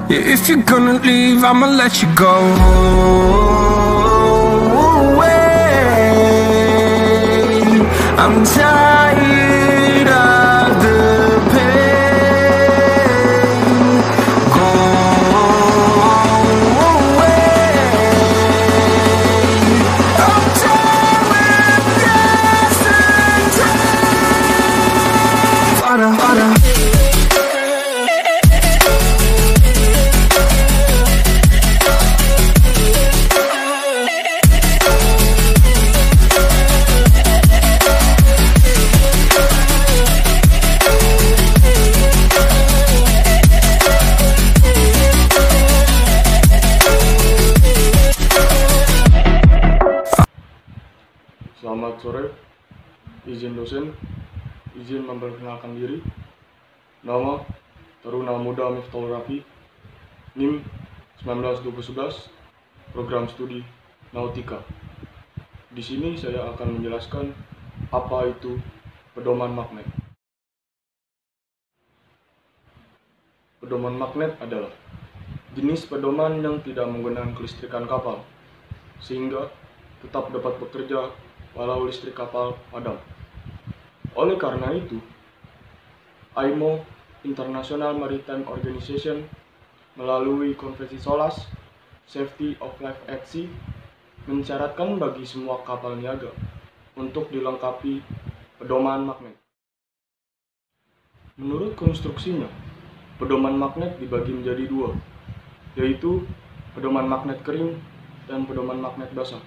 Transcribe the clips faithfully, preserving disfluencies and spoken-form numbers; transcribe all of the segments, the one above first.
If you're gonna leave, I'ma let you go. I'm tired of the pain. Go away. I'm done with guessing time. Harder, harder. Selamat sore, izin dosen, izin memperkenalkan diri. Nama Taruna Muda Miftahul Rafi, N I M sembilan belas dua ribu sebelas, program studi Nautika. Di sini saya akan menjelaskan apa itu pedoman magnet. Pedoman magnet adalah jenis pedoman yang tidak menggunakan kelistrikan kapal, sehingga tetap dapat bekerja walau listrik kapal padam. Oleh karena itu, I M O International Maritime Organization melalui Konvensi SOLAS Safety of Life at Sea mensyaratkan bagi semua kapal niaga untuk dilengkapi pedoman magnet. Menurut konstruksinya, pedoman magnet dibagi menjadi dua, yaitu pedoman magnet kering dan pedoman magnet basah.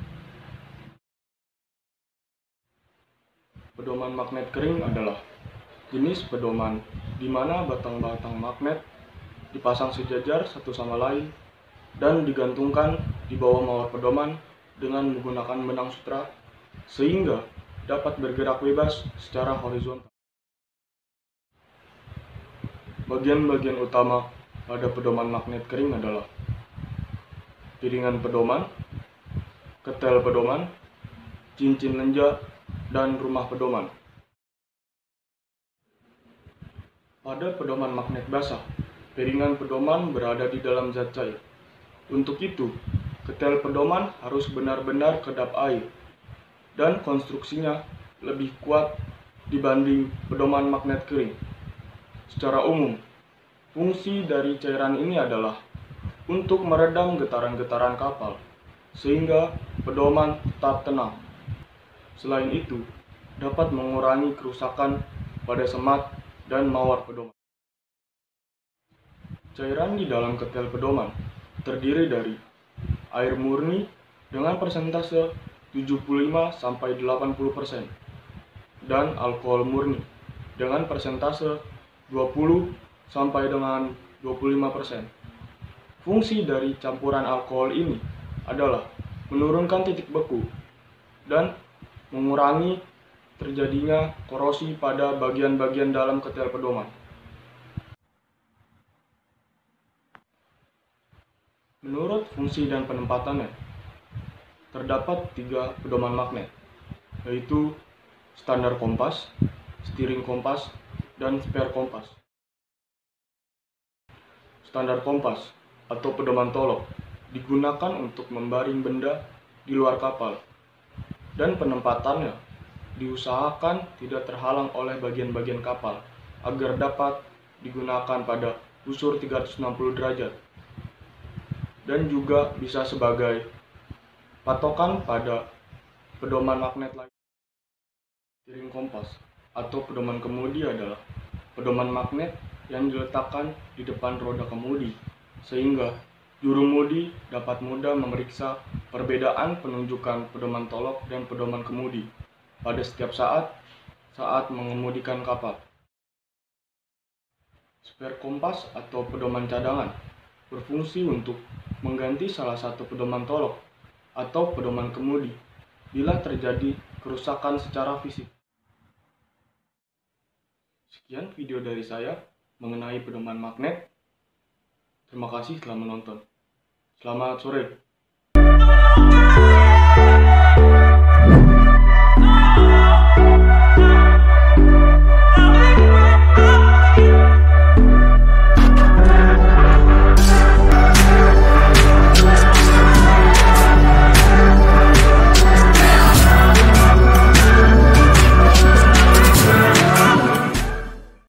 Pedoman magnet kering adalah jenis pedoman di mana batang-batang magnet dipasang sejajar satu sama lain dan digantungkan di bawah mawar pedoman dengan menggunakan benang sutra sehingga dapat bergerak bebas secara horizontal. Bagian-bagian utama pada pedoman magnet kering adalah piringan pedoman, ketel pedoman, cincin lenja, dan rumah pedoman. Pada pedoman magnet basah, piringan pedoman berada di dalam zat cair. Untuk itu, ketel pedoman harus benar-benar kedap air, dan konstruksinya lebih kuat dibanding pedoman magnet kering. Secara umum, fungsi dari cairan ini adalah untuk meredam getaran-getaran kapal, sehingga pedoman tetap tenang. Selain itu, dapat mengurangi kerusakan pada semat dan mawar pedoman. Cairan di dalam ketel pedoman terdiri dari air murni dengan persentase tujuh puluh lima sampai delapan puluh persen dan alkohol murni dengan persentase dua puluh sampai dengan dua puluh lima persen. Fungsi dari campuran alkohol ini adalah menurunkan titik beku dan mengurangi terjadinya korosi pada bagian-bagian dalam ketel pedoman. Menurut fungsi dan penempatannya, terdapat tiga pedoman magnet, yaitu standar kompas, steering kompas, dan spare kompas. Standar kompas atau pedoman tolok digunakan untuk membaring benda di luar kapal, dan penempatannya diusahakan tidak terhalang oleh bagian-bagian kapal agar dapat digunakan pada busur tiga ratus enam puluh derajat dan juga bisa sebagai patokan pada pedoman magnet lain. Steering kompas atau pedoman kemudi adalah pedoman magnet yang diletakkan di depan roda kemudi sehingga jurumudi dapat mudah memeriksa perbedaan penunjukan pedoman tolok dan pedoman kemudi pada setiap saat saat mengemudikan kapal. Spare kompas atau pedoman cadangan berfungsi untuk mengganti salah satu pedoman tolok atau pedoman kemudi bila terjadi kerusakan secara fisik. Sekian video dari saya mengenai pedoman magnet. Terima kasih telah menonton. Selamat sore.